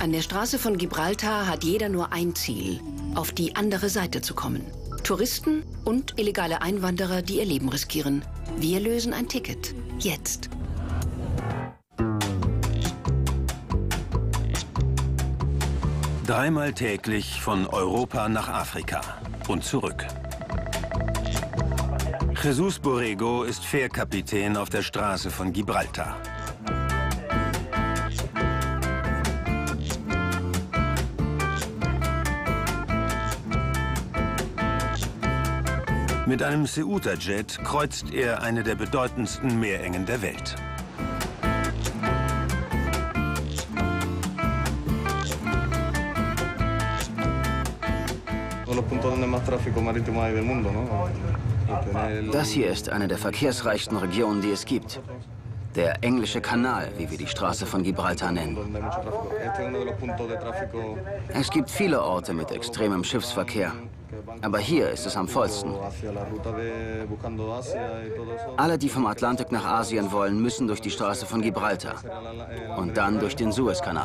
An der Straße von Gibraltar hat jeder nur ein Ziel: auf die andere Seite zu kommen. Touristen und illegale Einwanderer, die ihr Leben riskieren. Wir lösen ein Ticket. Jetzt. Dreimal täglich von Europa nach Afrika und zurück. Jesus Borrego ist Fährkapitän auf der Straße von Gibraltar. Mit einem Ceuta-Jet kreuzt er eine der bedeutendsten Meerengen der Welt. Das hier ist eine der verkehrsreichsten Regionen, die es gibt. Der Englische Kanal, wie wir die Straße von Gibraltar nennen. Es gibt viele Orte mit extremem Schiffsverkehr. Aber hier ist es am vollsten. Alle, die vom Atlantik nach Asien wollen, müssen durch die Straße von Gibraltar. Und dann durch den Suezkanal.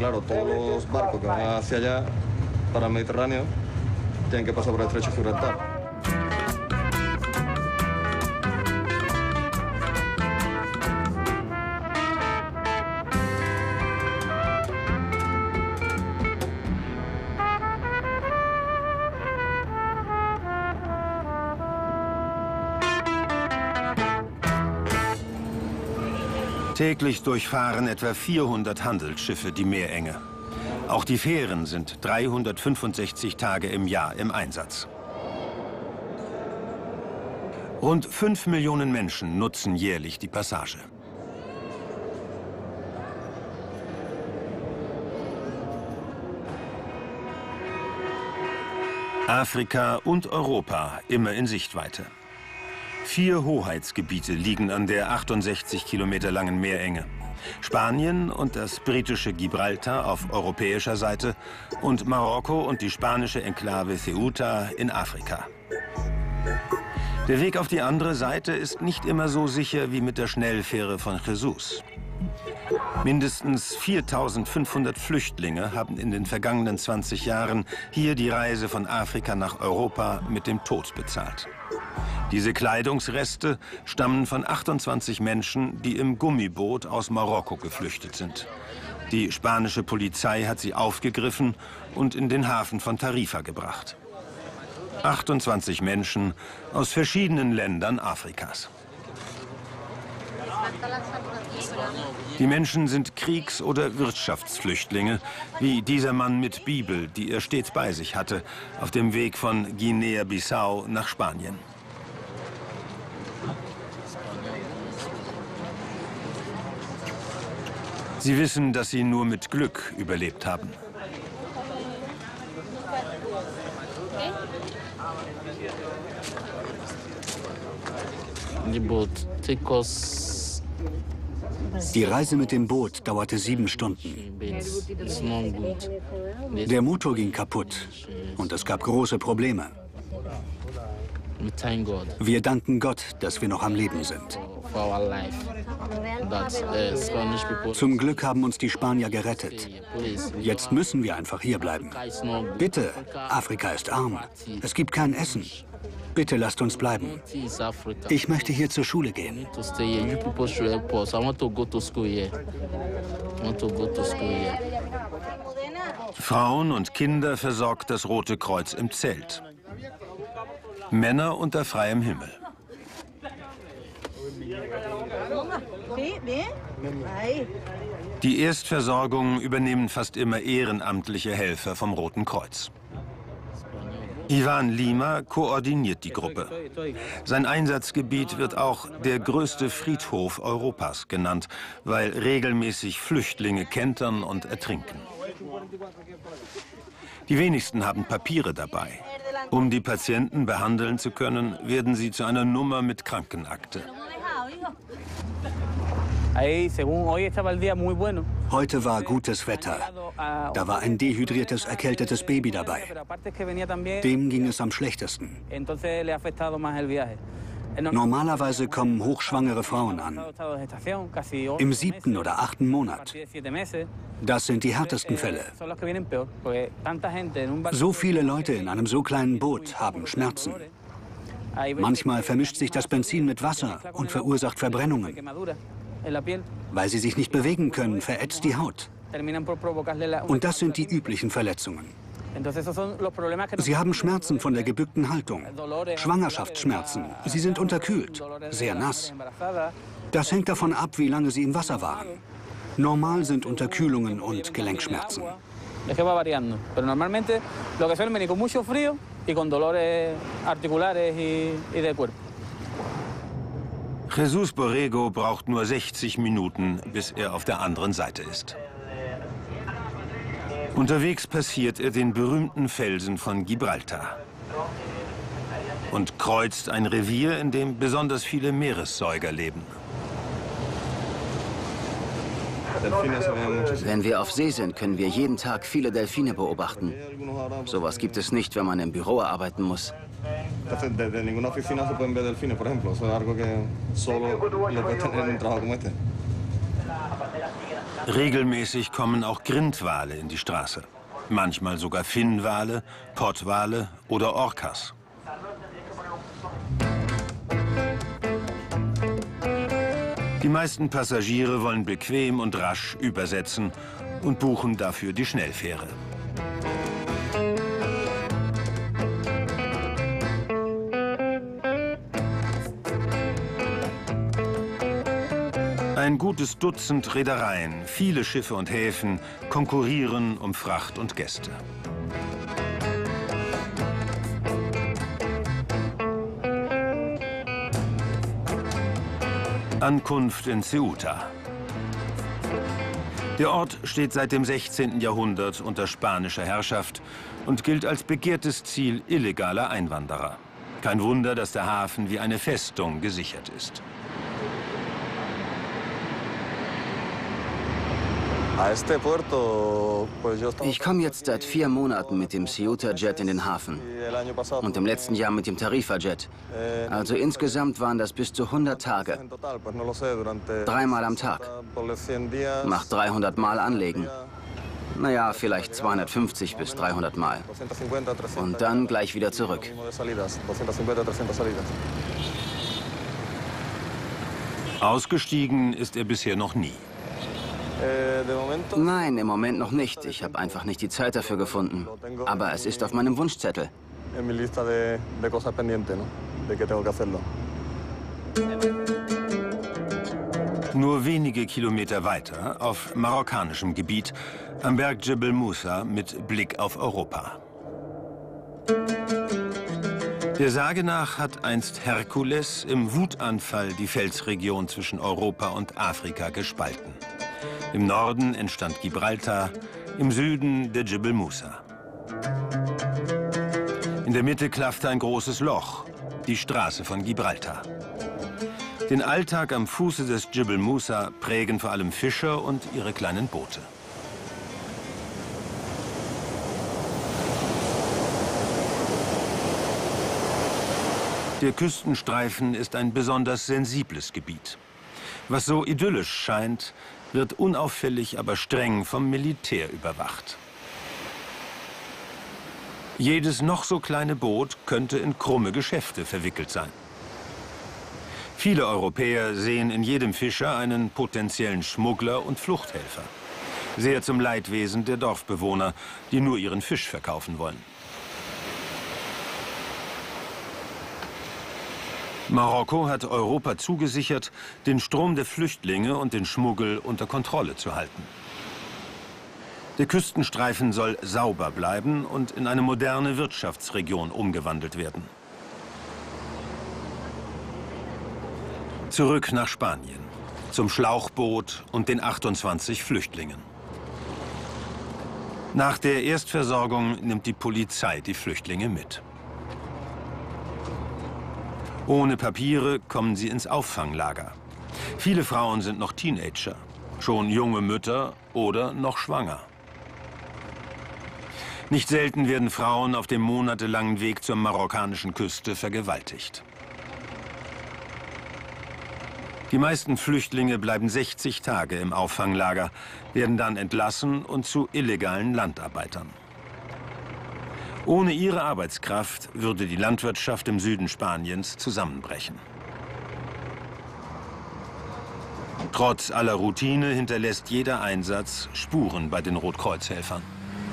Täglich durchfahren etwa 400 Handelsschiffe die Meerenge. Auch die Fähren sind 365 Tage im Jahr im Einsatz. Rund 5 Millionen Menschen nutzen jährlich die Passage. Afrika und Europa immer in Sichtweite. 4 Hoheitsgebiete liegen an der 68 Kilometer langen Meerenge. Spanien und das britische Gibraltar auf europäischer Seite und Marokko und die spanische Enklave Ceuta in Afrika. Der Weg auf die andere Seite ist nicht immer so sicher wie mit der Schnellfähre von Jesus. Mindestens 4.500 Flüchtlinge haben in den vergangenen 20 Jahren hier die Reise von Afrika nach Europa mit dem Tod bezahlt. Diese Kleidungsreste stammen von 28 Menschen, die im Gummiboot aus Marokko geflüchtet sind. Die spanische Polizei hat sie aufgegriffen und in den Hafen von Tarifa gebracht. 28 Menschen aus verschiedenen Ländern Afrikas. Die Menschen sind Kriegs- oder Wirtschaftsflüchtlinge, wie dieser Mann mit Bibel, die er stets bei sich hatte, auf dem Weg von Guinea-Bissau nach Spanien. Sie wissen, dass sie nur mit Glück überlebt haben. Die Reise mit dem Boot dauerte 7 Stunden. Der Motor ging kaputt und es gab große Probleme. Wir danken Gott, dass wir noch am Leben sind. Zum Glück haben uns die Spanier gerettet. Jetzt müssen wir einfach hier bleiben. Bitte, Afrika ist arm. Es gibt kein Essen. Bitte lasst uns bleiben. Ich möchte hier zur Schule gehen. Frauen und Kinder versorgt das Rote Kreuz im Zelt. Männer unter freiem Himmel. Die Erstversorgung übernehmen fast immer ehrenamtliche Helfer vom Roten Kreuz. Ivan Lima koordiniert die Gruppe. Sein Einsatzgebiet wird auch der größte Friedhof Europas genannt, weil regelmäßig Flüchtlinge kentern und ertrinken. Die wenigsten haben Papiere dabei. Um die Patienten behandeln zu können, werden sie zu einer Nummer mit Krankenakte. Heute war gutes Wetter. Da war ein dehydriertes, erkältetes Baby dabei. Dem ging es am schlechtesten. Normalerweise kommen hochschwangere Frauen an. Im 7. oder 8. Monat. Das sind die härtesten Fälle. So viele Leute in einem so kleinen Boot haben Schmerzen. Manchmal vermischt sich das Benzin mit Wasser und verursacht Verbrennungen. Weil sie sich nicht bewegen können, verätzt die Haut. Und das sind die üblichen Verletzungen. Sie haben Schmerzen von der gebückten Haltung, Schwangerschaftsschmerzen, sie sind unterkühlt, sehr nass. Das hängt davon ab, wie lange sie im Wasser waren. Normal sind Unterkühlungen und Gelenkschmerzen. Jesus Borrego braucht nur 60 Minuten, bis er auf der anderen Seite ist. Unterwegs passiert er den berühmten Felsen von Gibraltar und kreuzt ein Revier, in dem besonders viele Meeressäuger leben. Wenn wir auf See sind, können wir jeden Tag viele Delfine beobachten. Sowas gibt es nicht, wenn man im Büro arbeiten muss. Regelmäßig kommen auch Grindwale in die Straße. Manchmal sogar Finnwale, Pottwale oder Orcas. Die meisten Passagiere wollen bequem und rasch übersetzen und buchen dafür die Schnellfähre. Ein gutes Dutzend Reedereien, viele Schiffe und Häfen konkurrieren um Fracht und Gäste. Ankunft in Ceuta. Der Ort steht seit dem 16. Jahrhundert unter spanischer Herrschaft und gilt als begehrtes Ziel illegaler Einwanderer. Kein Wunder, dass der Hafen wie eine Festung gesichert ist. Ich komme jetzt seit 4 Monaten mit dem Ceuta-Jet in den Hafen und im letzten Jahr mit dem Tarifa-Jet. Also insgesamt waren das bis zu 100 Tage. 3-mal am Tag. Macht 300 Mal anlegen. Naja, vielleicht 250 bis 300 Mal. Und dann gleich wieder zurück. Ausgestiegen ist er bisher noch nie. Nein, im Moment noch nicht. Ich habe einfach nicht die Zeit dafür gefunden. Aber es ist auf meinem Wunschzettel. Nur wenige Kilometer weiter, auf marokkanischem Gebiet, am Berg Djebel Moussa mit Blick auf Europa. Der Sage nach hat einst Herkules im Wutanfall die Felsregion zwischen Europa und Afrika gespalten. Im Norden entstand Gibraltar, im Süden der Djebel Moussa. In der Mitte klaffte ein großes Loch, die Straße von Gibraltar. Den Alltag am Fuße des Djebel Moussa prägen vor allem Fischer und ihre kleinen Boote. Der Küstenstreifen ist ein besonders sensibles Gebiet. Was so idyllisch scheint, wird unauffällig, aber streng vom Militär überwacht. Jedes noch so kleine Boot könnte in krumme Geschäfte verwickelt sein. Viele Europäer sehen in jedem Fischer einen potenziellen Schmuggler und Fluchthelfer. Sehr zum Leidwesen der Dorfbewohner, die nur ihren Fisch verkaufen wollen. Marokko hat Europa zugesichert, den Strom der Flüchtlinge und den Schmuggel unter Kontrolle zu halten. Der Küstenstreifen soll sauber bleiben und in eine moderne Wirtschaftsregion umgewandelt werden. Zurück nach Spanien, zum Schlauchboot und den 28 Flüchtlingen. Nach der Erstversorgung nimmt die Polizei die Flüchtlinge mit. Ohne Papiere kommen sie ins Auffanglager. Viele Frauen sind noch Teenager, schon junge Mütter oder noch schwanger. Nicht selten werden Frauen auf dem monatelangen Weg zur marokkanischen Küste vergewaltigt. Die meisten Flüchtlinge bleiben 60 Tage im Auffanglager, werden dann entlassen und zu illegalen Landarbeitern. Ohne ihre Arbeitskraft würde die Landwirtschaft im Süden Spaniens zusammenbrechen. Trotz aller Routine hinterlässt jeder Einsatz Spuren bei den Rotkreuzhelfern.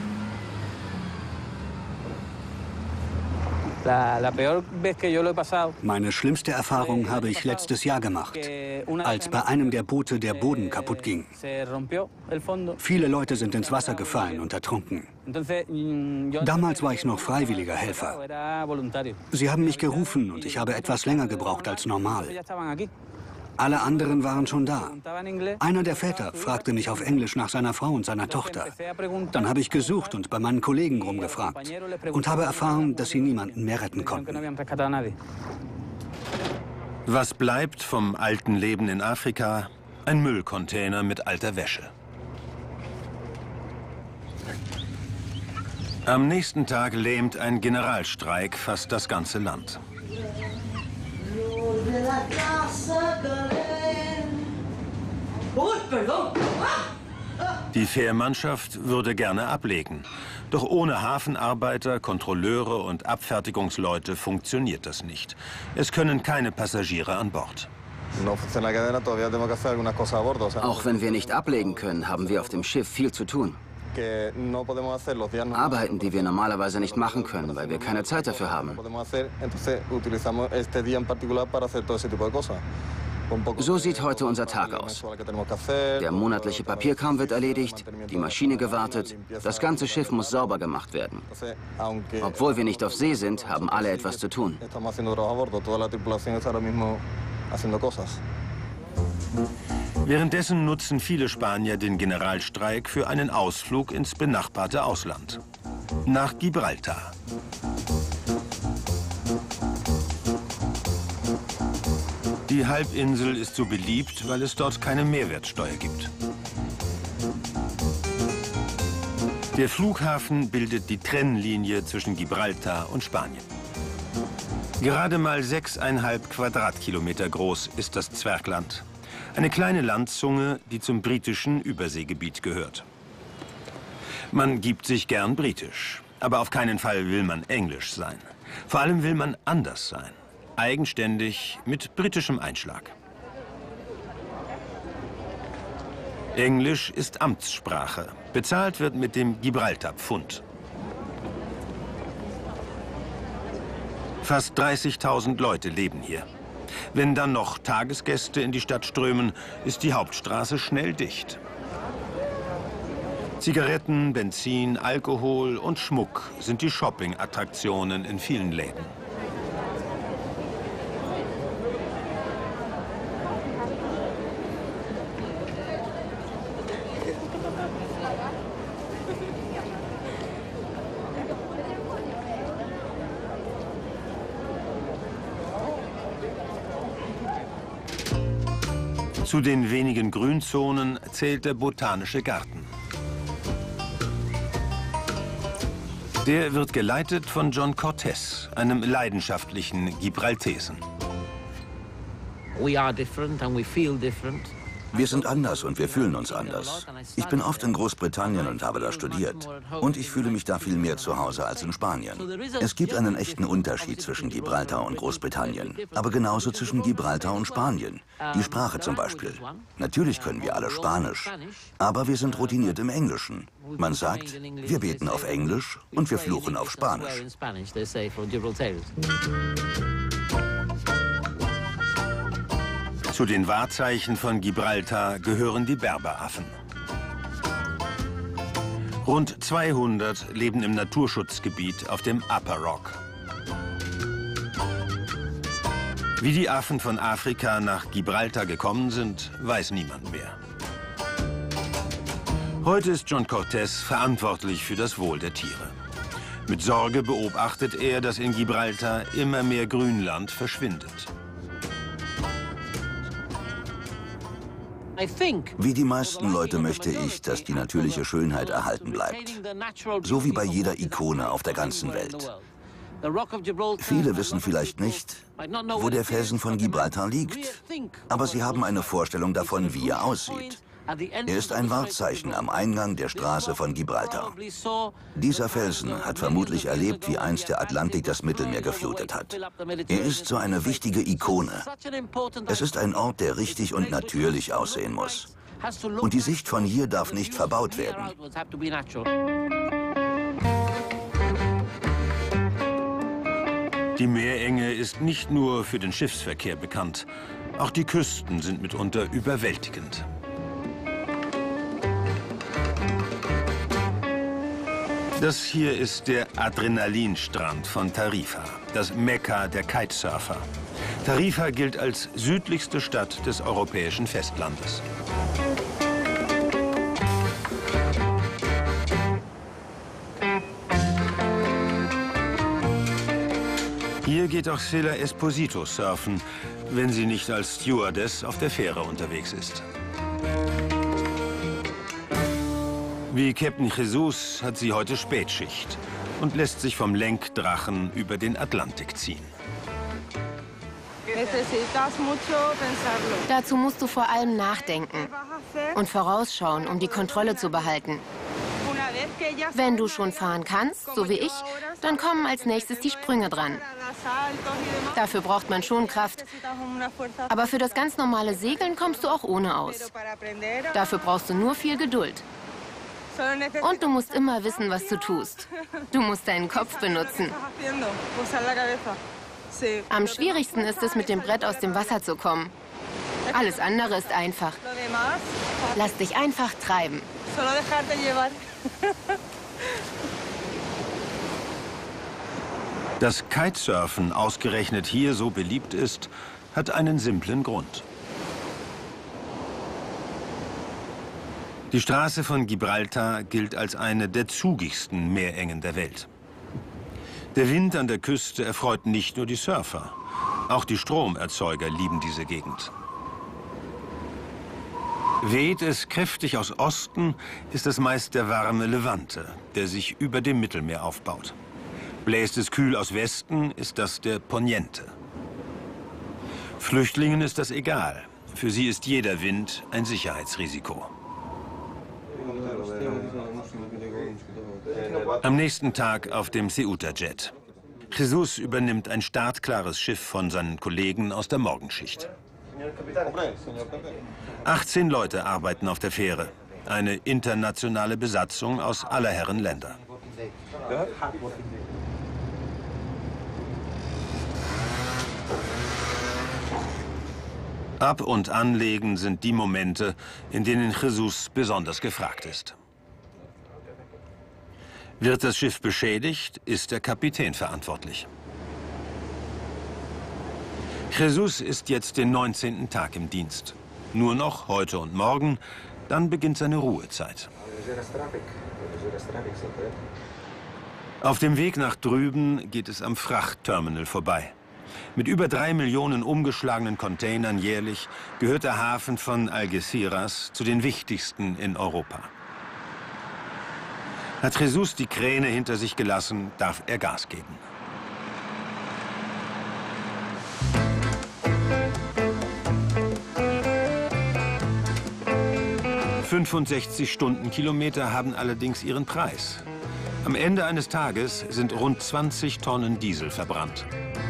Meine schlimmste Erfahrung habe ich letztes Jahr gemacht, als bei einem der Boote der Boden kaputt ging. Viele Leute sind ins Wasser gefallen und ertrunken. Damals war ich noch freiwilliger Helfer. Sie haben mich gerufen und ich habe etwas länger gebraucht als normal. Alle anderen waren schon da. Einer der Väter fragte mich auf Englisch nach seiner Frau und seiner Tochter. Dann habe ich gesucht und bei meinen Kollegen rumgefragt und habe erfahren, dass sie niemanden mehr retten konnten. Was bleibt vom alten Leben in Afrika? Ein Müllcontainer mit alter Wäsche. Am nächsten Tag lähmt ein Generalstreik fast das ganze Land. Die Fährmannschaft würde gerne ablegen. Doch ohne Hafenarbeiter, Kontrolleure und Abfertigungsleute funktioniert das nicht. Es können keine Passagiere an Bord. Auch wenn wir nicht ablegen können, haben wir auf dem Schiff viel zu tun. Arbeiten, die wir normalerweise nicht machen können, weil wir keine Zeit dafür haben. So sieht heute unser Tag aus. Der monatliche Papierkram wird erledigt, die Maschine gewartet, das ganze Schiff muss sauber gemacht werden. Obwohl wir nicht auf See sind, haben alle etwas zu tun. Währenddessen nutzen viele Spanier den Generalstreik für einen Ausflug ins benachbarte Ausland. Nach Gibraltar. Die Halbinsel ist so beliebt, weil es dort keine Mehrwertsteuer gibt. Der Flughafen bildet die Trennlinie zwischen Gibraltar und Spanien. Gerade mal 6,5 Quadratkilometer groß ist das Zwergland. Eine kleine Landzunge, die zum britischen Überseegebiet gehört. Man gibt sich gern britisch, aber auf keinen Fall will man englisch sein. Vor allem will man anders sein, eigenständig mit britischem Einschlag. Englisch ist Amtssprache, bezahlt wird mit dem Gibraltar-Pfund. Fast 30.000 Leute leben hier. Wenn dann noch Tagesgäste in die Stadt strömen, ist die Hauptstraße schnell dicht. Zigaretten, Benzin, Alkohol und Schmuck sind die Shopping-Attraktionen in vielen Läden. Zu den wenigen Grünzonen zählt der Botanische Garten. Der wird geleitet von John Cortés, einem leidenschaftlichen Gibraltesen. Wir sind anders und wir fühlen uns anders. Ich bin oft in Großbritannien und habe da studiert. Und ich fühle mich da viel mehr zu Hause als in Spanien. Es gibt einen echten Unterschied zwischen Gibraltar und Großbritannien. Aber genauso zwischen Gibraltar und Spanien. Die Sprache zum Beispiel. Natürlich können wir alle Spanisch. Aber wir sind routiniert im Englischen. Man sagt, wir beten auf Englisch und wir fluchen auf Spanisch. Zu den Wahrzeichen von Gibraltar gehören die Berberaffen. Rund 200 leben im Naturschutzgebiet auf dem Upper Rock. Wie die Affen von Afrika nach Gibraltar gekommen sind, weiß niemand mehr. Heute ist John Cortés verantwortlich für das Wohl der Tiere. Mit Sorge beobachtet er, dass in Gibraltar immer mehr Grünland verschwindet. Wie die meisten Leute möchte ich, dass die natürliche Schönheit erhalten bleibt. So wie bei jeder Ikone auf der ganzen Welt. Viele wissen vielleicht nicht, wo der Felsen von Gibraltar liegt, aber sie haben eine Vorstellung davon, wie er aussieht. Er ist ein Wahrzeichen am Eingang der Straße von Gibraltar. Dieser Felsen hat vermutlich erlebt, wie einst der Atlantik das Mittelmeer geflutet hat. Er ist so eine wichtige Ikone. Es ist ein Ort, der richtig und natürlich aussehen muss. Und die Sicht von hier darf nicht verbaut werden. Die Meerenge ist nicht nur für den Schiffsverkehr bekannt. Auch die Küsten sind mitunter überwältigend. Das hier ist der Adrenalinstrand von Tarifa, das Mekka der Kitesurfer. Tarifa gilt als südlichste Stadt des europäischen Festlandes. Hier geht auch Sheila Esposito surfen, wenn sie nicht als Stewardess auf der Fähre unterwegs ist. Wie Captain Jesus hat sie heute Spätschicht und lässt sich vom Lenkdrachen über den Atlantik ziehen. Dazu musst du vor allem nachdenken und vorausschauen, um die Kontrolle zu behalten. Wenn du schon fahren kannst, so wie ich, dann kommen als nächstes die Sprünge dran. Dafür braucht man schon Kraft. Aber für das ganz normale Segeln kommst du auch ohne aus. Dafür brauchst du nur viel Geduld. Und du musst immer wissen, was du tust. Du musst deinen Kopf benutzen. Am schwierigsten ist es, mit dem Brett aus dem Wasser zu kommen. Alles andere ist einfach. Lass dich einfach treiben. Dass Kitesurfen ausgerechnet hier so beliebt ist, hat einen simplen Grund. Die Straße von Gibraltar gilt als eine der zugigsten Meerengen der Welt. Der Wind an der Küste erfreut nicht nur die Surfer. Auch die Stromerzeuger lieben diese Gegend. Weht es kräftig aus Osten, ist es meist der warme Levante, der sich über dem Mittelmeer aufbaut. Bläst es kühl aus Westen, ist das der Poniente. Flüchtlingen ist das egal. Für sie ist jeder Wind ein Sicherheitsrisiko. Am nächsten Tag auf dem Ceuta-Jet. Jesus übernimmt ein startklares Schiff von seinen Kollegen aus der Morgenschicht. 18 Leute arbeiten auf der Fähre. Eine internationale Besatzung aus aller Herren Länder. Ab- und Anlegen sind die Momente, in denen Jesus besonders gefragt ist. Wird das Schiff beschädigt, ist der Kapitän verantwortlich. Jesus ist jetzt den 19. Tag im Dienst. Nur noch heute und morgen, dann beginnt seine Ruhezeit. Auf dem Weg nach drüben geht es am Frachtterminal vorbei. Mit über 3 Millionen umgeschlagenen Containern jährlich gehört der Hafen von Algeciras zu den wichtigsten in Europa. Hat Jesus die Kräne hinter sich gelassen, darf er Gas geben. ...65 Stundenkilometer haben allerdings ihren Preis. Am Ende eines Tages sind rund 20 Tonnen Diesel verbrannt.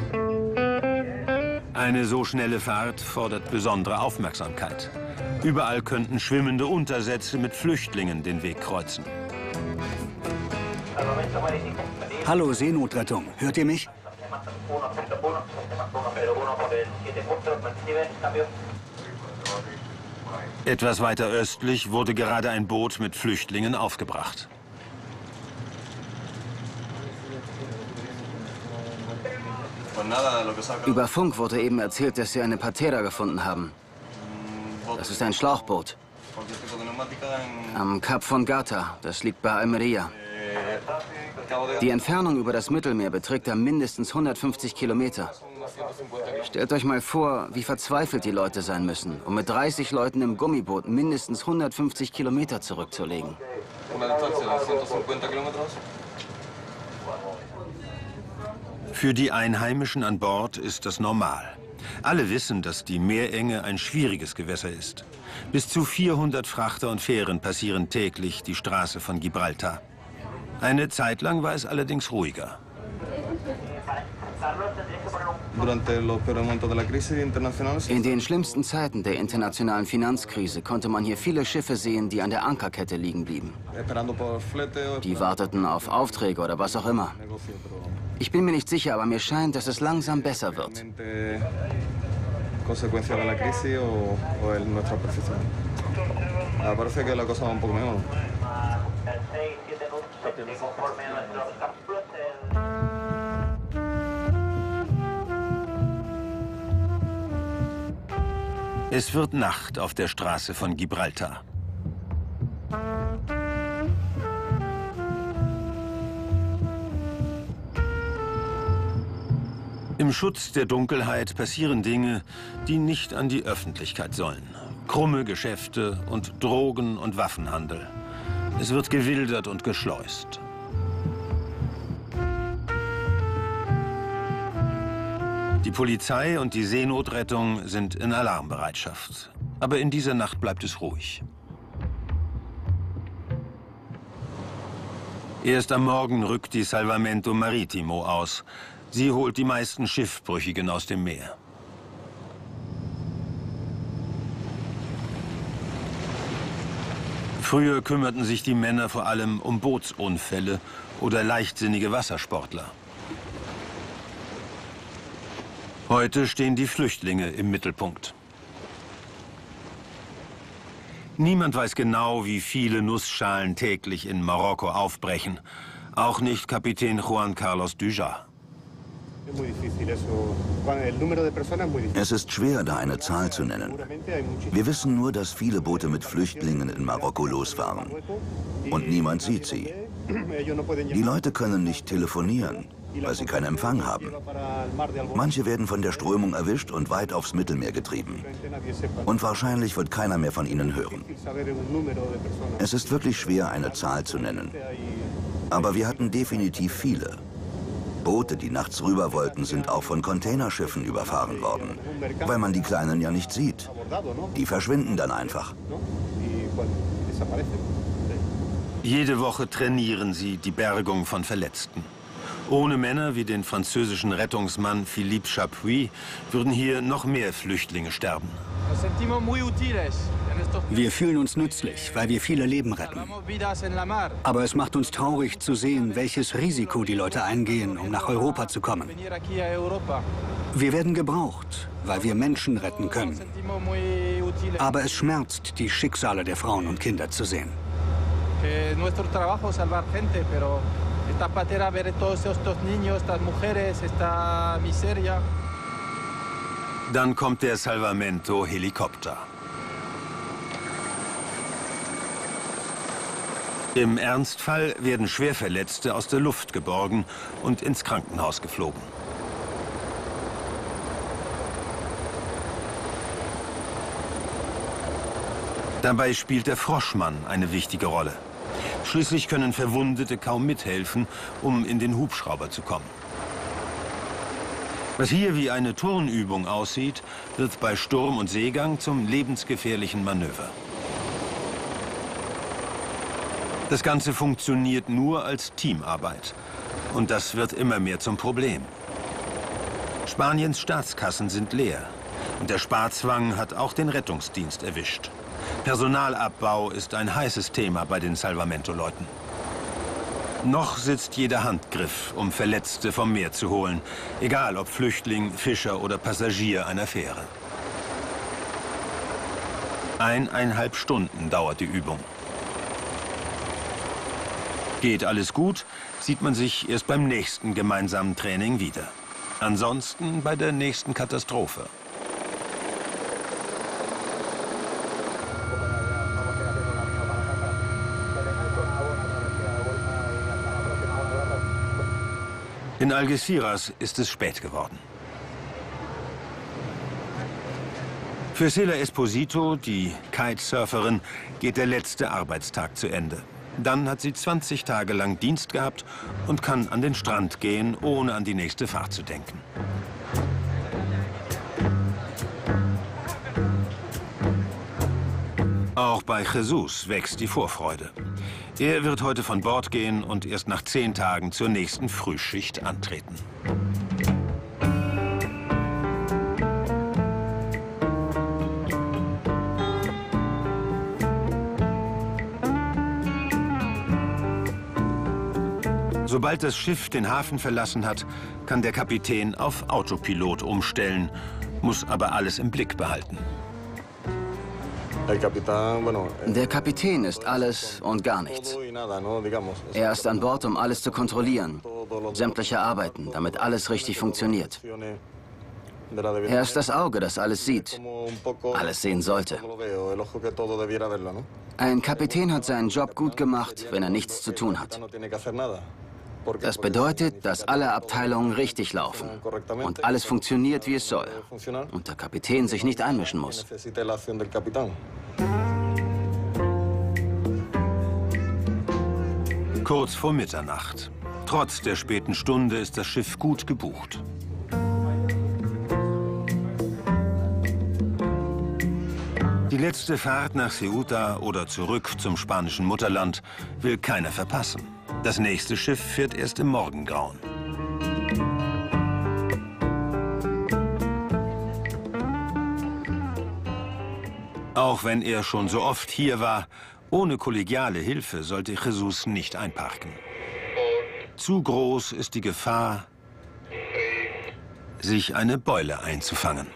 Eine so schnelle Fahrt fordert besondere Aufmerksamkeit. Überall könnten schwimmende Untersätze mit Flüchtlingen den Weg kreuzen. Hallo, Seenotrettung. Hört ihr mich? Etwas weiter östlich wurde gerade ein Boot mit Flüchtlingen aufgebracht. Über Funk wurde eben erzählt, dass sie eine Patera gefunden haben. Das ist ein Schlauchboot. Am Kap von Gata, das liegt bei Almeria. Die Entfernung über das Mittelmeer beträgt da mindestens 150 Kilometer. Stellt euch mal vor, wie verzweifelt die Leute sein müssen, um mit 30 Leuten im Gummiboot mindestens 150 Kilometer zurückzulegen. Für die Einheimischen an Bord ist das normal. Alle wissen, dass die Meerenge ein schwieriges Gewässer ist. Bis zu 400 Frachter und Fähren passieren täglich die Straße von Gibraltar. Eine Zeit lang war es allerdings ruhiger. In den schlimmsten Zeiten der internationalen Finanzkrise konnte man hier viele Schiffe sehen, die an der Ankerkette liegen blieben. Die warteten auf Aufträge oder was auch immer. Ich bin mir nicht sicher, aber mir scheint, dass es langsam besser wird. Es wird Nacht auf der Straße von Gibraltar. Im Schutz der Dunkelheit passieren Dinge, die nicht an die Öffentlichkeit sollen. Krumme Geschäfte und Drogen- und Waffenhandel. Es wird gewildert und geschleust. Die Polizei und die Seenotrettung sind in Alarmbereitschaft. Aber in dieser Nacht bleibt es ruhig. Erst am Morgen rückt die Salvamento Maritimo aus. Sie holt die meisten Schiffbrüchigen aus dem Meer. Früher kümmerten sich die Männer vor allem um Bootsunfälle oder leichtsinnige Wassersportler. Heute stehen die Flüchtlinge im Mittelpunkt. Niemand weiß genau, wie viele Nussschalen täglich in Marokko aufbrechen. Auch nicht Kapitän Juan Carlos Dujas. Es ist schwer, da eine Zahl zu nennen. Wir wissen nur, dass viele Boote mit Flüchtlingen in Marokko losfahren. Und niemand sieht sie. Die Leute können nicht telefonieren, weil sie keinen Empfang haben. Manche werden von der Strömung erwischt und weit aufs Mittelmeer getrieben. Und wahrscheinlich wird keiner mehr von ihnen hören. Es ist wirklich schwer, eine Zahl zu nennen. Aber wir hatten definitiv viele. Boote, die nachts rüber wollten, sind auch von Containerschiffen überfahren worden, weil man die Kleinen ja nicht sieht. Die verschwinden dann einfach. Jede Woche trainieren sie die Bergung von Verletzten. Ohne Männer wie den französischen Rettungsmann Philippe Chapuis würden hier noch mehr Flüchtlinge sterben. Wir fühlen uns nützlich, weil wir viele Leben retten. Aber es macht uns traurig zu sehen, welches Risiko die Leute eingehen, um nach Europa zu kommen. Wir werden gebraucht, weil wir Menschen retten können. Aber es schmerzt, die Schicksale der Frauen und Kinder zu sehen. Dann kommt der Salvamento-Helikopter. Im Ernstfall werden Schwerverletzte aus der Luft geborgen und ins Krankenhaus geflogen. Dabei spielt der Froschmann eine wichtige Rolle. Schließlich können Verwundete kaum mithelfen, um in den Hubschrauber zu kommen. Was hier wie eine Turnübung aussieht, wird bei Sturm und Seegang zum lebensgefährlichen Manöver. Das Ganze funktioniert nur als Teamarbeit. Und das wird immer mehr zum Problem. Spaniens Staatskassen sind leer. Und der Sparzwang hat auch den Rettungsdienst erwischt. Personalabbau ist ein heißes Thema bei den Salvamento-Leuten. Noch sitzt jeder Handgriff, um Verletzte vom Meer zu holen. Egal ob Flüchtling, Fischer oder Passagier einer Fähre. 1,5 Stunden dauert die Übung. Geht alles gut, sieht man sich erst beim nächsten gemeinsamen Training wieder. Ansonsten bei der nächsten Katastrophe. In Algeciras ist es spät geworden. Für Sila Esposito, die Kitesurferin, geht der letzte Arbeitstag zu Ende. Dann hat sie 20 Tage lang Dienst gehabt und kann an den Strand gehen, ohne an die nächste Fahrt zu denken. Auch bei Jesus wächst die Vorfreude. Er wird heute von Bord gehen und erst nach 10 Tagen zur nächsten Frühschicht antreten. Sobald das Schiff den Hafen verlassen hat, kann der Kapitän auf Autopilot umstellen, muss aber alles im Blick behalten. Der Kapitän ist alles und gar nichts. Er ist an Bord, um alles zu kontrollieren, sämtliche Arbeiten, damit alles richtig funktioniert. Er ist das Auge, das alles sieht, alles sehen sollte. Ein Kapitän hat seinen Job gut gemacht, wenn er nichts zu tun hat. Das bedeutet, dass alle Abteilungen richtig laufen und alles funktioniert, wie es soll. Und der Kapitän sich nicht einmischen muss. Kurz vor Mitternacht. Trotz der späten Stunde ist das Schiff gut gebucht. Die letzte Fahrt nach Ceuta oder zurück zum spanischen Mutterland will keiner verpassen. Das nächste Schiff fährt erst im Morgengrauen. Auch wenn er schon so oft hier war, ohne kollegiale Hilfe sollte Jesus nicht einparken. Zu groß ist die Gefahr, sich eine Beule einzufangen.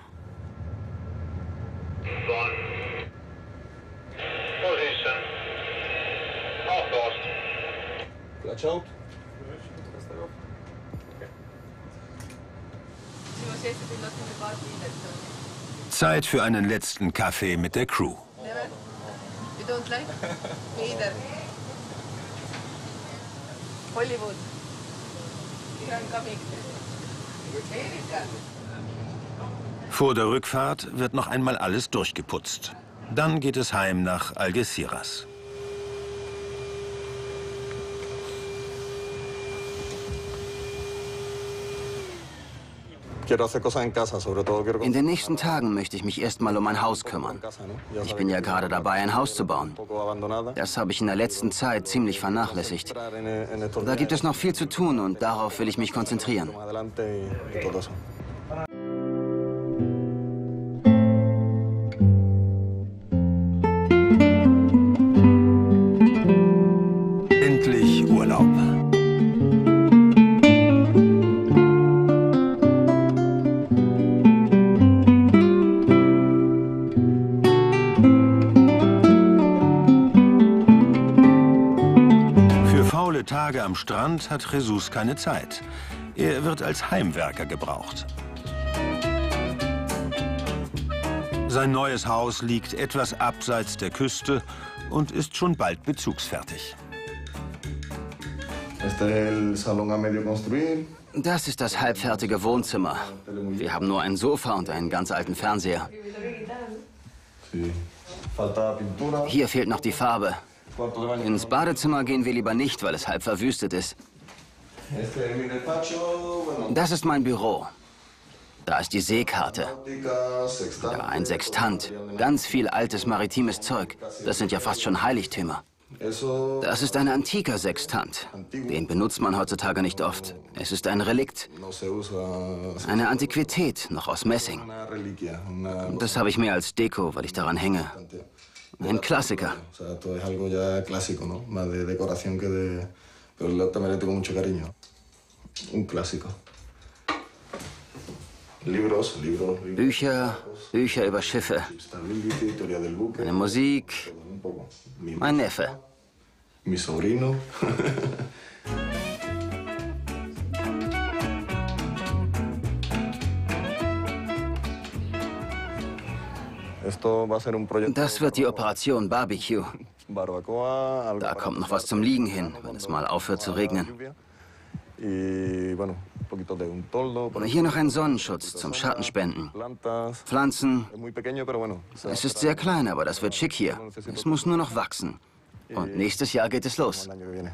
Zeit für einen letzten Kaffee mit der Crew. Hollywood. Vor der Rückfahrt wird noch einmal alles durchgeputzt. Dann geht es heim nach Algeciras. In den nächsten Tagen möchte ich mich erst mal um ein Haus kümmern. Ich bin ja gerade dabei, ein Haus zu bauen. Das habe ich in der letzten Zeit ziemlich vernachlässigt. Da gibt es noch viel zu tun und darauf will ich mich konzentrieren. Endlich Urlaub. Tage am Strand hat Jesus keine Zeit. Er wird als Heimwerker gebraucht. Sein neues Haus liegt etwas abseits der Küste und ist schon bald bezugsfertig. Das ist das halbfertige Wohnzimmer. Wir haben nur ein Sofa und einen ganz alten Fernseher. Hier fehlt noch die Farbe. Ins Badezimmer gehen wir lieber nicht, weil es halb verwüstet ist. Das ist mein Büro. Da ist die Seekarte. Ja, ein Sextant. Ganz viel altes maritimes Zeug. Das sind ja fast schon Heiligtümer. Das ist ein antiker Sextant. Den benutzt man heutzutage nicht oft. Es ist ein Relikt. Eine Antiquität, noch aus Messing. Das habe ich mir als Deko, weil ich daran hänge. Ein Klassiker. Bücher, Bücher über Schiffe. Meine Musik. Mein Neffe. Das wird die Operation Barbecue. Da kommt noch was zum Liegen hin, wenn es mal aufhört zu regnen. Hier noch ein Sonnenschutz zum Schattenspenden. Pflanzen. Es ist sehr klein, aber das wird schick hier. Es muss nur noch wachsen. Und nächstes Jahr geht es los.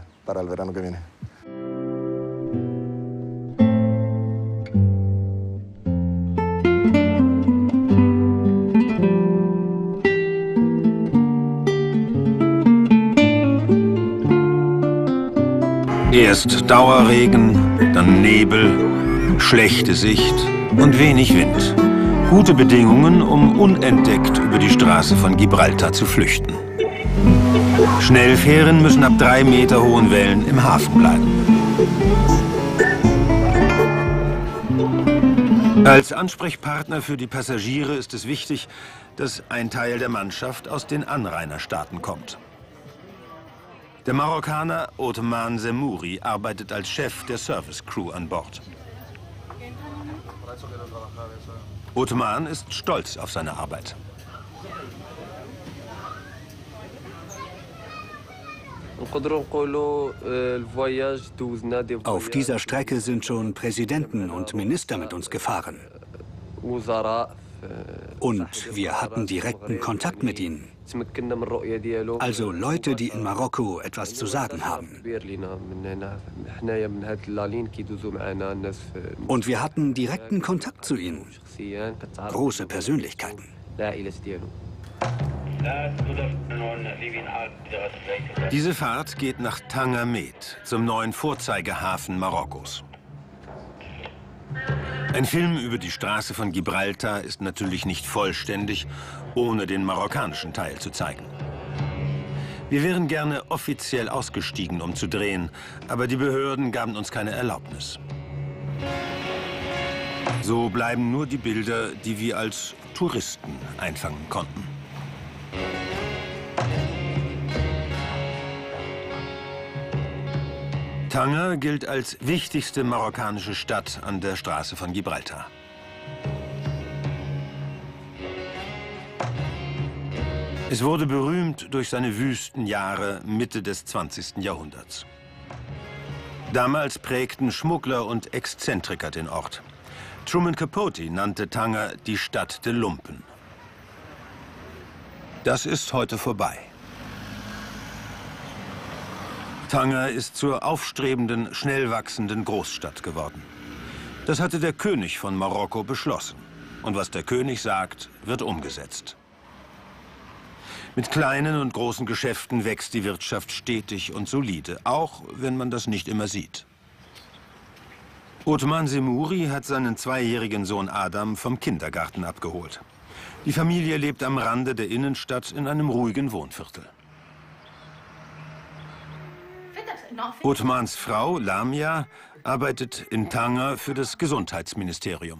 Erst Dauerregen, dann Nebel, schlechte Sicht und wenig Wind. Gute Bedingungen, um unentdeckt über die Straße von Gibraltar zu flüchten. Schnellfähren müssen ab 3 Meter hohen Wellen im Hafen bleiben. Als Ansprechpartner für die Passagiere ist es wichtig, dass ein Teil der Mannschaft aus den Anrainerstaaten kommt. Der Marokkaner Othman Zemouri arbeitet als Chef der Service Crew an Bord. Othman ist stolz auf seine Arbeit. Auf dieser Strecke sind schon Präsidenten und Minister mit uns gefahren. Und wir hatten direkten Kontakt mit ihnen. Also Leute, die in Marokko etwas zu sagen haben. Und wir hatten direkten Kontakt zu ihnen. Große Persönlichkeiten. Diese Fahrt geht nach Tanger Med, zum neuen Vorzeigehafen Marokkos. Ein Film über die Straße von Gibraltar ist natürlich nicht vollständig, ohne den marokkanischen Teil zu zeigen. Wir wären gerne offiziell ausgestiegen, um zu drehen, aber die Behörden gaben uns keine Erlaubnis. So bleiben nur die Bilder, die wir als Touristen einfangen konnten. Tanger gilt als wichtigste marokkanische Stadt an der Straße von Gibraltar. Es wurde berühmt durch seine Wüstenjahre Mitte des 20. Jahrhunderts. Damals prägten Schmuggler und Exzentriker den Ort. Truman Capote nannte Tanger die Stadt der Lumpen. Das ist heute vorbei. Tanger ist zur aufstrebenden, schnell wachsenden Großstadt geworden. Das hatte der König von Marokko beschlossen. Und was der König sagt, wird umgesetzt. Mit kleinen und großen Geschäften wächst die Wirtschaft stetig und solide, auch wenn man das nicht immer sieht. Othman Zemouri hat seinen 2-jährigen Sohn Adam vom Kindergarten abgeholt. Die Familie lebt am Rande der Innenstadt in einem ruhigen Wohnviertel. Othmans Frau, Lamia, arbeitet in Tanger für das Gesundheitsministerium.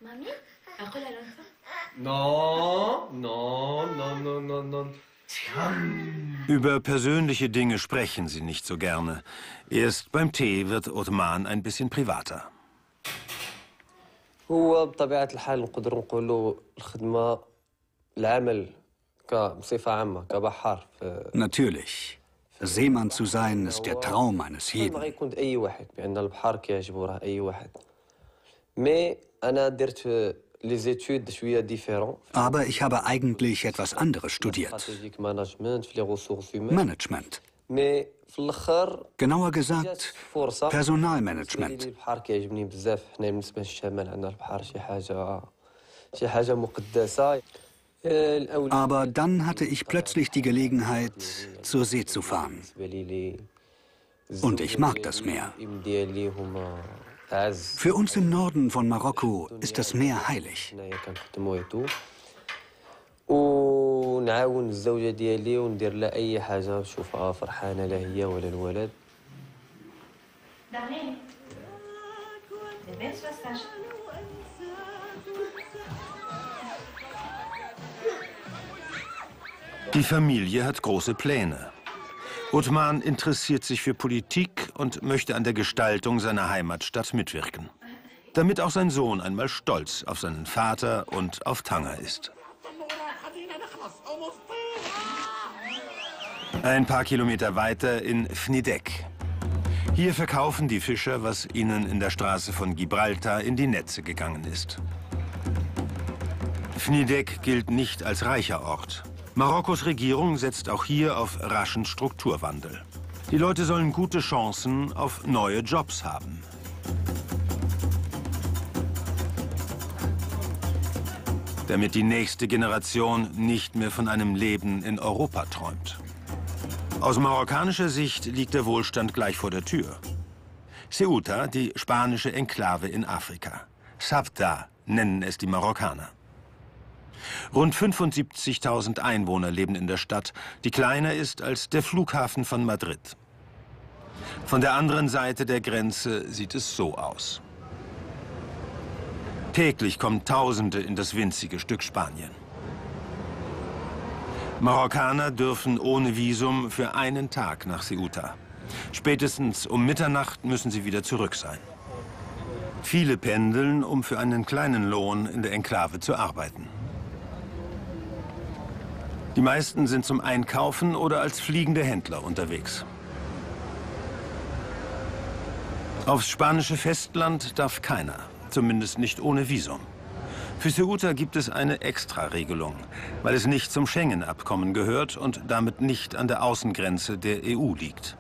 Über persönliche Dinge sprechen sie nicht so gerne. Erst beim Tee wird Othman ein bisschen privater. Natürlich. Seemann zu sein, ist der Traum eines jeden. Aber ich habe eigentlich etwas anderes studiert. Management. Genauer gesagt, Personalmanagement. Aber dann hatte ich plötzlich die Gelegenheit, zur See zu fahren. Und ich mag das Meer. Für uns im Norden von Marokko ist das Meer heilig. Die Familie hat große Pläne. Othman interessiert sich für Politik und möchte an der Gestaltung seiner Heimatstadt mitwirken. Damit auch sein Sohn einmal stolz auf seinen Vater und auf Tanger ist. Ein paar Kilometer weiter in Fnidek. Hier verkaufen die Fischer, was ihnen in der Straße von Gibraltar in die Netze gegangen ist. Fnidek gilt nicht als reicher Ort. Marokkos Regierung setzt auch hier auf raschen Strukturwandel. Die Leute sollen gute Chancen auf neue Jobs haben. Damit die nächste Generation nicht mehr von einem Leben in Europa träumt. Aus marokkanischer Sicht liegt der Wohlstand gleich vor der Tür. Ceuta, die spanische Enklave in Afrika. Sabta nennen es die Marokkaner. Rund 75.000 Einwohner leben in der Stadt, die kleiner ist als der Flughafen von Madrid. Von der anderen Seite der Grenze sieht es so aus. Täglich kommen Tausende in das winzige Stück Spanien. Marokkaner dürfen ohne Visum für einen Tag nach Ceuta. Spätestens um Mitternacht müssen sie wieder zurück sein. Viele pendeln, um für einen kleinen Lohn in der Enklave zu arbeiten. Die meisten sind zum Einkaufen oder als fliegende Händler unterwegs. Aufs spanische Festland darf keiner, zumindest nicht ohne Visum. Für Ceuta gibt es eine Extraregelung, weil es nicht zum Schengen-Abkommen gehört und damit nicht an der Außengrenze der EU liegt.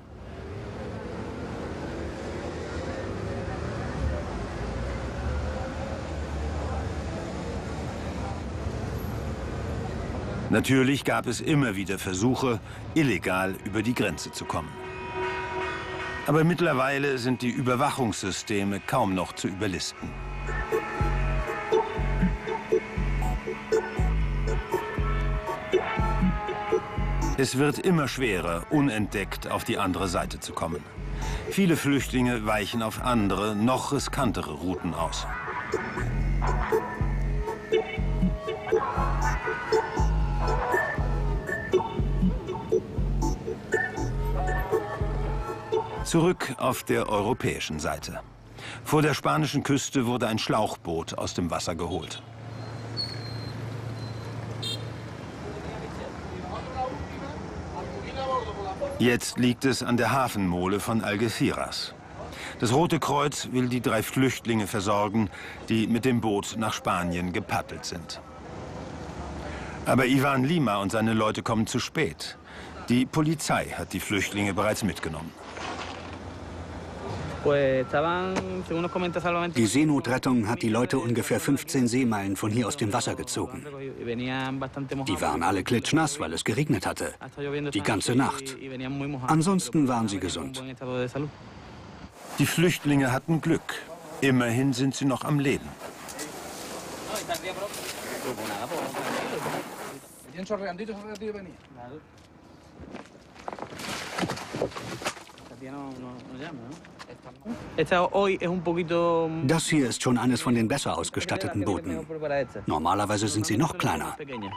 Natürlich gab es immer wieder Versuche, illegal über die Grenze zu kommen. Aber mittlerweile sind die Überwachungssysteme kaum noch zu überlisten. Es wird immer schwerer, unentdeckt auf die andere Seite zu kommen. Viele Flüchtlinge weichen auf andere, noch riskantere Routen aus. Zurück auf der europäischen Seite. Vor der spanischen Küste wurde ein Schlauchboot aus dem Wasser geholt. Jetzt liegt es an der Hafenmole von Algeciras. Das Rote Kreuz will die 3 Flüchtlinge versorgen, die mit dem Boot nach Spanien gepaddelt sind. Aber Ivan Lima und seine Leute kommen zu spät. Die Polizei hat die Flüchtlinge bereits mitgenommen. Die Seenotrettung hat die Leute ungefähr 15 Seemeilen von hier aus dem Wasser gezogen. Die waren alle klitschnass, weil es geregnet hatte. Die ganze Nacht. Ansonsten waren sie gesund. Die Flüchtlinge hatten Glück. Immerhin sind sie noch am Leben. Das hier ist schon eines von den besser ausgestatteten Booten. Normalerweise sind sie noch kleiner.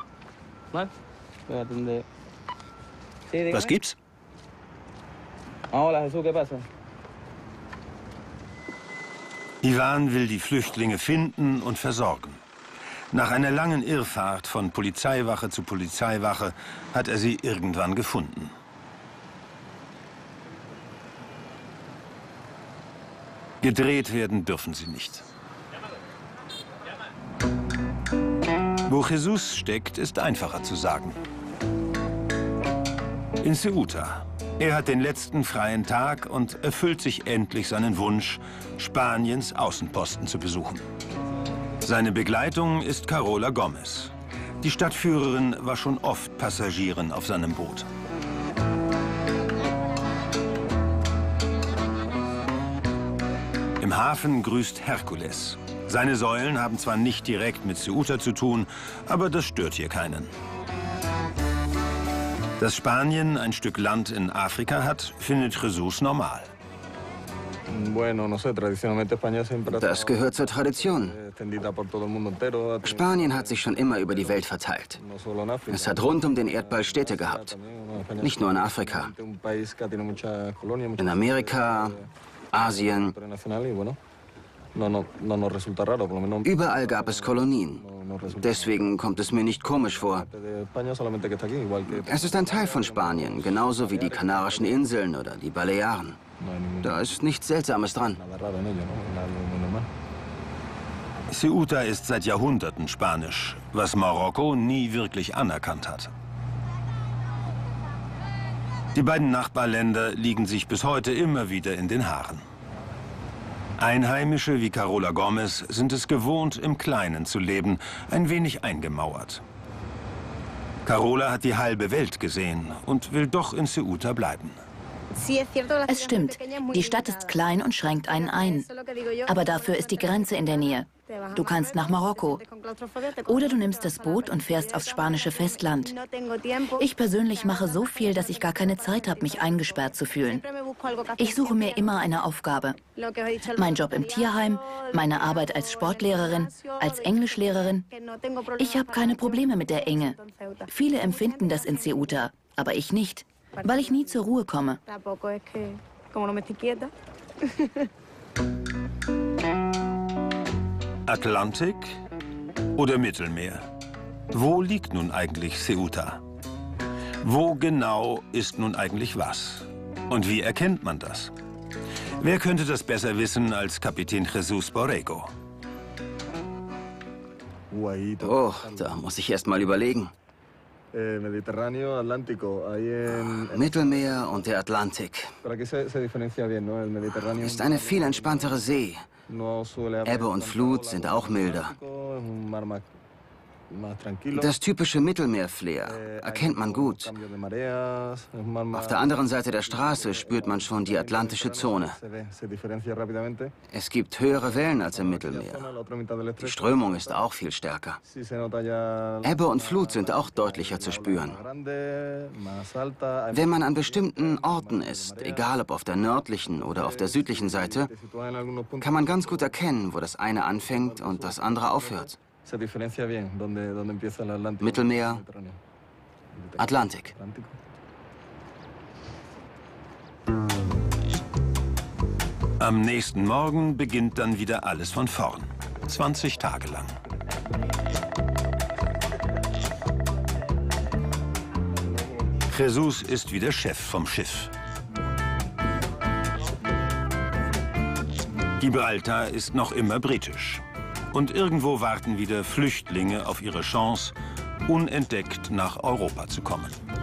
Was gibt's? Ivan will die Flüchtlinge finden und versorgen. Nach einer langen Irrfahrt von Polizeiwache zu Polizeiwache hat er sie irgendwann gefunden. Gedreht werden dürfen sie nicht. Wo Jesus steckt, ist einfacher zu sagen. In Ceuta. Er hat den letzten freien Tag und erfüllt sich endlich seinen Wunsch, Spaniens Außenposten zu besuchen. Seine Begleitung ist Carola Gomez. Die Stadtführerin war schon oft Passagierin auf seinem Boot. Im Hafen grüßt Herkules. Seine Säulen haben zwar nicht direkt mit Ceuta zu tun, aber das stört hier keinen. Dass Spanien ein Stück Land in Afrika hat, findet Jesus normal. Das gehört zur Tradition. Spanien hat sich schon immer über die Welt verteilt. Es hat rund um den Erdball Städte gehabt. Nicht nur in Afrika. In Amerika, Asien. Überall gab es Kolonien. Deswegen kommt es mir nicht komisch vor. Es ist ein Teil von Spanien, genauso wie die Kanarischen Inseln oder die Balearen. Da ist nichts Seltsames dran. Ceuta ist seit Jahrhunderten spanisch, was Marokko nie wirklich anerkannt hat. Die beiden Nachbarländer liegen sich bis heute immer wieder in den Haaren. Einheimische wie Carola Gomez sind es gewohnt, im Kleinen zu leben, ein wenig eingemauert. Carola hat die halbe Welt gesehen und will doch in Ceuta bleiben. Es stimmt, die Stadt ist klein und schränkt einen ein. Aber dafür ist die Grenze in der Nähe. Du kannst nach Marokko. Oder du nimmst das Boot und fährst aufs spanische Festland. Ich persönlich mache so viel, dass ich gar keine Zeit habe, mich eingesperrt zu fühlen. Ich suche mir immer eine Aufgabe. Mein Job im Tierheim, meine Arbeit als Sportlehrerin, als Englischlehrerin. Ich habe keine Probleme mit der Enge. Viele empfinden das in Ceuta, aber ich nicht, weil ich nie zur Ruhe komme. Atlantik oder Mittelmeer? Wo liegt nun eigentlich Ceuta? Wo genau ist nun eigentlich was? Und wie erkennt man das? Wer könnte das besser wissen als Kapitän Jesus Borrego? Oh, da muss ich erst mal überlegen. Mittelmeer und der Atlantik. Ist eine viel entspanntere See. Ebbe und Flut sind auch milder. Das typische Mittelmeer-Flair erkennt man gut. Auf der anderen Seite der Straße spürt man schon die atlantische Zone. Es gibt höhere Wellen als im Mittelmeer. Die Strömung ist auch viel stärker. Ebbe und Flut sind auch deutlicher zu spüren. Wenn man an bestimmten Orten ist, egal ob auf der nördlichen oder auf der südlichen Seite, kann man ganz gut erkennen, wo das eine anfängt und das andere aufhört. Mittelmeer, Atlantik. Am nächsten Morgen beginnt dann wieder alles von vorn. 20 Tage lang. Jesus ist wieder Chef vom Schiff. Gibraltar ist noch immer britisch. Und irgendwo warten wieder Flüchtlinge auf ihre Chance, unentdeckt nach Europa zu kommen.